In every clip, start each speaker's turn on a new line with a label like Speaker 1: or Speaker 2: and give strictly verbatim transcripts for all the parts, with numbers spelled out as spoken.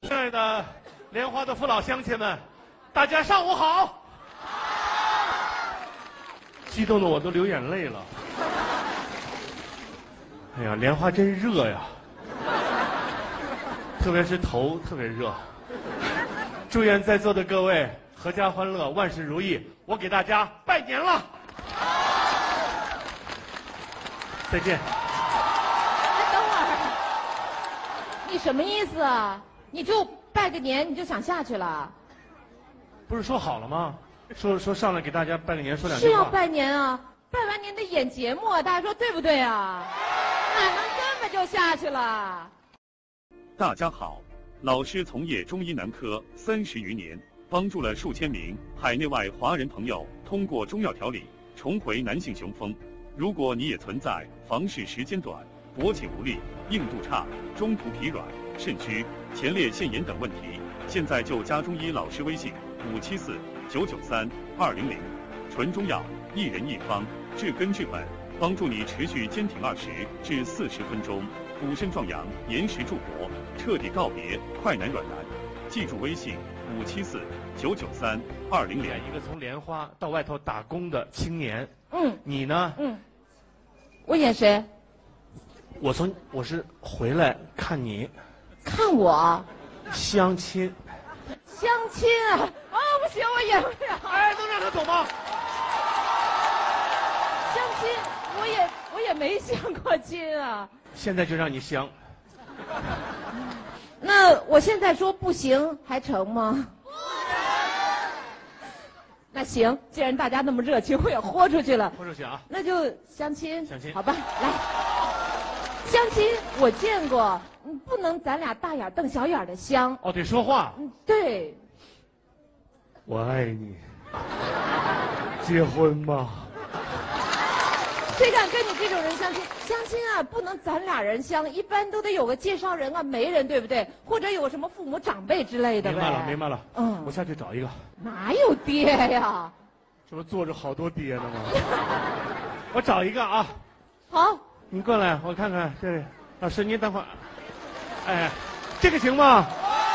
Speaker 1: 亲爱的莲花的父老乡亲们，大家上午好！激动的我都流眼泪了。哎呀，莲花真热呀，特别是头特别热。祝愿在座的各位阖家欢乐，万事如意。我给大家拜年了，再见。
Speaker 2: 哎，等会儿，你什么意思啊？你就拜个年，你就想下去了？
Speaker 1: 不是说好了吗？说说上来给大家拜个年，说两句话。
Speaker 2: 是要拜年啊，拜完年得演节目啊，大家说对不对啊？哪能这么就下去了？
Speaker 3: 大家好，老师从业中医男科三十余年，帮助了数千名海内外华人朋友通过中药调理重回男性雄风。如果你也存在房事时间短、勃起无力、硬度差、中途疲软、肾虚、前列腺炎等问题，现在就加中医老师微信五七四九九三二零零，纯中药，一人一方，治根治本，帮助你持续坚挺二十至四十分钟，补肾壮阳，延时助勃，彻底告别快男软男。记住微信五七四九九三二零零。
Speaker 1: 一个从莲花到外头打工的青年，
Speaker 2: 嗯，
Speaker 1: 你呢？
Speaker 2: 嗯，我演谁？
Speaker 1: 我从我是回来看你
Speaker 2: 看我
Speaker 1: 相亲。
Speaker 2: 相亲啊！啊，不行，我演不了。
Speaker 1: 哎，能让他走吗？
Speaker 2: 相亲，我也我也没相过亲啊。
Speaker 1: 现在就让你相。
Speaker 2: 那我现在说不行还成吗？不成。那行，既然大家那么热情，我也豁出去了。
Speaker 1: 豁出去啊！
Speaker 2: 那就相亲。
Speaker 1: 相亲，
Speaker 2: 好吧，来。相亲我见过，嗯，不能咱俩大眼瞪小眼的相。
Speaker 1: 哦，得说话。
Speaker 2: 嗯，对。
Speaker 1: 我爱你，结婚吧。
Speaker 2: 谁敢跟你这种人相亲？相亲啊，不能咱俩人相，一般都得有个介绍人啊，媒人对不对？或者有什么父母长辈之类的呗。
Speaker 1: 明白了，明白了。
Speaker 2: 嗯，
Speaker 1: 我下去找一个。
Speaker 2: 哪有爹呀？
Speaker 1: 这不坐着好多爹呢吗？我找一个啊。
Speaker 2: 好，
Speaker 1: 你过来，我看看这位老师，您等会儿。哎，这个行吗？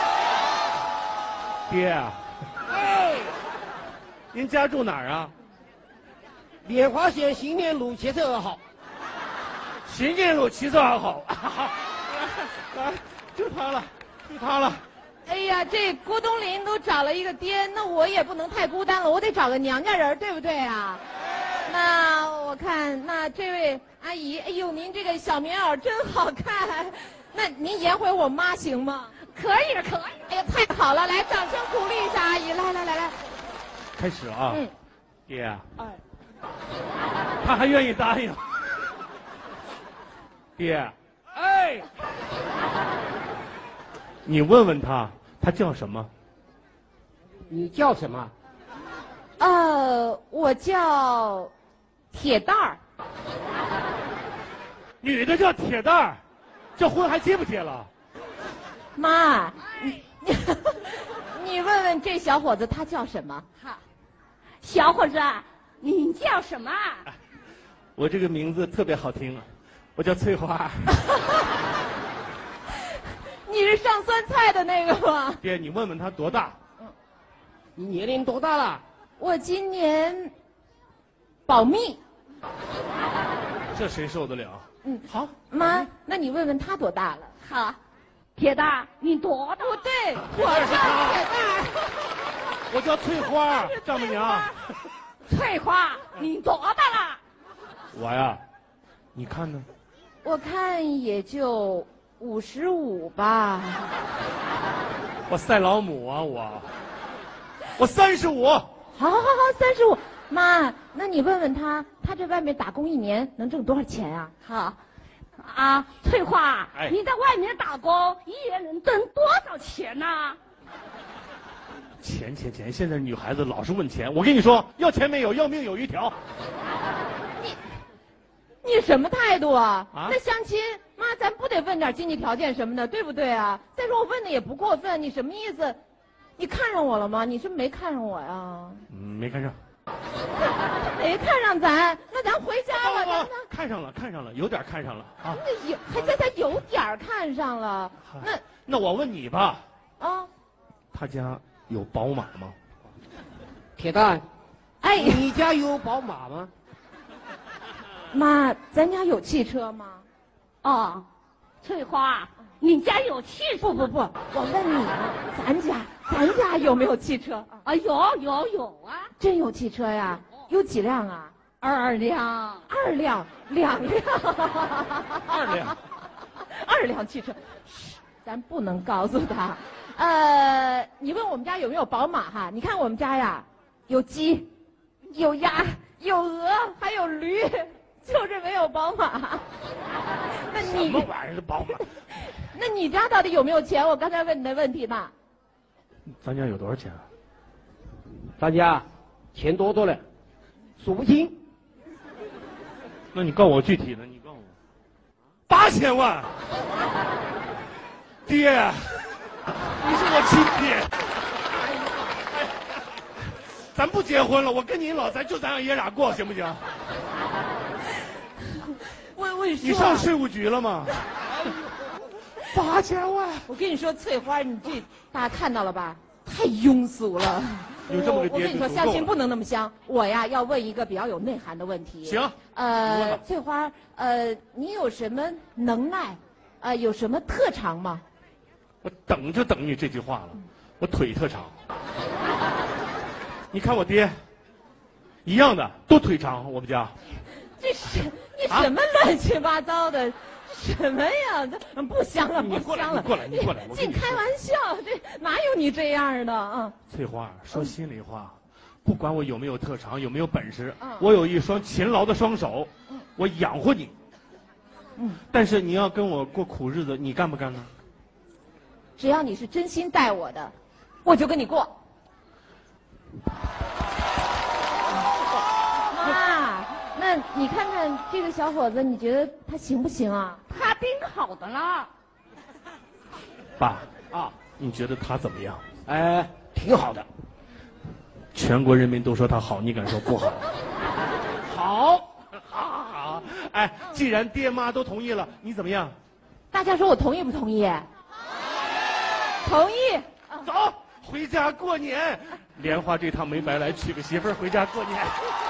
Speaker 1: 爹啊。
Speaker 4: 哎，
Speaker 1: 您家住哪儿啊？
Speaker 4: 莲花县新年路七十二号。
Speaker 1: 新年路七十二号。来，就他了，就他了。
Speaker 2: 哎呀，这郭冬临都找了一个爹，那我也不能太孤单了，我得找个娘家人，对不对啊？那我看，那这位阿姨，哎呦，您这个小棉袄真好看，那您演回我妈行吗？可以了，可以。哎呀，太好了，来，掌声鼓励一下阿姨，来来来来。
Speaker 1: 开始啊。
Speaker 2: 嗯。
Speaker 1: 爹啊。
Speaker 4: 哎。
Speaker 1: 他还愿意答应。爹。
Speaker 4: 哎。
Speaker 1: 你问问他，他叫什么？
Speaker 4: 你叫什么？
Speaker 2: 呃，我叫铁蛋儿。
Speaker 1: 女的叫铁蛋儿，这婚还结不结了？
Speaker 2: 妈，你你问问这小伙子他叫什么？
Speaker 5: 好，小伙子，你叫什么？
Speaker 1: 我这个名字特别好听，我叫翠花。
Speaker 2: 你是上酸菜的那个吗？
Speaker 1: 爹，你问问他多大？
Speaker 2: 嗯，
Speaker 4: 你年龄多大了？
Speaker 2: 我今年保密。
Speaker 1: 这谁受得了？
Speaker 2: 嗯，
Speaker 1: 好，
Speaker 2: 妈，那你问问他多大了？
Speaker 5: 好，铁蛋，你多大？
Speaker 2: 不对，我叫铁蛋儿。
Speaker 1: 我叫翠花，丈母娘。
Speaker 5: 翠花，你多大了？
Speaker 1: 我呀，你看呢？
Speaker 2: 我看也就五十五吧。
Speaker 1: 我赛老母啊，我，我三十五。
Speaker 2: 好，好，好，好，三十五。妈，那你问问他，他这外面打工一年能挣多少钱啊？
Speaker 5: 好，啊，翠花，
Speaker 1: 哎、
Speaker 5: 你在外面打工，一月能挣多少钱呢、啊？
Speaker 1: 钱钱钱！现在女孩子老是问钱，我跟你说，要钱没有，要命有一条。
Speaker 2: 你，你什么态度啊？
Speaker 1: 啊
Speaker 2: 那相亲，妈，咱不得问点经济条件什么的，对不对啊？再说我问的也不过分，你什么意思？你看上我了吗？你是没看上我呀？
Speaker 1: 嗯，没看上。
Speaker 2: 没看上咱，那咱回家吧。
Speaker 1: 咱咱看上了，看上了，有点看上了啊。
Speaker 2: 那有，还在他有点看上了。那
Speaker 1: 那我问你吧。
Speaker 2: 啊，
Speaker 1: 他家有宝马吗？
Speaker 4: 铁蛋，
Speaker 2: 哎，
Speaker 4: 你家有宝马吗？
Speaker 2: 妈，咱家有汽车吗？
Speaker 5: 哦，翠花，你家有汽车？
Speaker 2: 不不不，我问你呢，咱家咱家有没有汽车？
Speaker 5: 啊，有有有啊，
Speaker 2: 真有汽车呀？有几辆啊？
Speaker 5: 二辆。
Speaker 2: 二辆，两辆，
Speaker 1: 二辆，
Speaker 2: 二辆汽车，嘘，咱不能告诉他。呃，你问我们家有没有宝马哈？你看我们家呀，有鸡，有鸭，有鹅，还有驴，就是没有宝马。那你
Speaker 1: 什么玩意儿的宝马？
Speaker 2: 那你家到底有没有钱？我刚才问你的问题嘛。
Speaker 1: 咱家有多少钱啊？
Speaker 4: 咱家钱多多了，数不清。
Speaker 1: 那你告我具体的，你告我。八千万。爹，你是我亲爹。哎，咱不结婚了，我跟你老咱就咱俩爷俩过，行不行？
Speaker 2: 我我跟你说，
Speaker 1: 你上税务局了吗？八千万。
Speaker 2: 我跟你说，翠花，你这大家看到了吧？太庸俗了。
Speaker 1: 有这么个爹
Speaker 2: 我我跟你说，
Speaker 1: 就足够了
Speaker 2: 相亲不能那么香。我呀，要问一个比较有内涵的问题。
Speaker 1: 行。
Speaker 2: 呃
Speaker 1: 问吧，
Speaker 2: 翠花，呃，你有什么能耐？呃，有什么特长吗？
Speaker 1: 我等就等你这句话了。我腿特长。你看我爹，一样的，都腿长。我们家。
Speaker 2: 这是你
Speaker 1: 啊
Speaker 2: 什么乱七八糟的？什么呀？这不香了，
Speaker 1: 你
Speaker 2: 不香了！
Speaker 1: 过来你过来你过来我跟你说
Speaker 2: 净开玩笑，这哪有你这样的啊？
Speaker 1: 翠花，说心里话，不管我有没有特长，有没有本事，
Speaker 2: 嗯
Speaker 1: 我有一双勤劳的双手，我养活你。
Speaker 2: 嗯，
Speaker 1: 但是你要跟我过苦日子，你干不干呢？
Speaker 2: 只要你是真心待我的，我就跟你过。妈，那你看看这个小伙子，你觉得他行不行啊？
Speaker 5: 他挺好的啦。
Speaker 1: 爸
Speaker 4: 啊，
Speaker 1: 你觉得他怎么样？
Speaker 4: 哎，挺好的。
Speaker 1: 全国人民都说他好，你敢说不好？
Speaker 4: 好，
Speaker 1: 好好，哎，既然爹妈都同意了，你怎么样？
Speaker 2: 大家说我同意不同意？同意。
Speaker 1: 走，回家过年。莲花这趟没白来，娶个媳妇儿回家过年。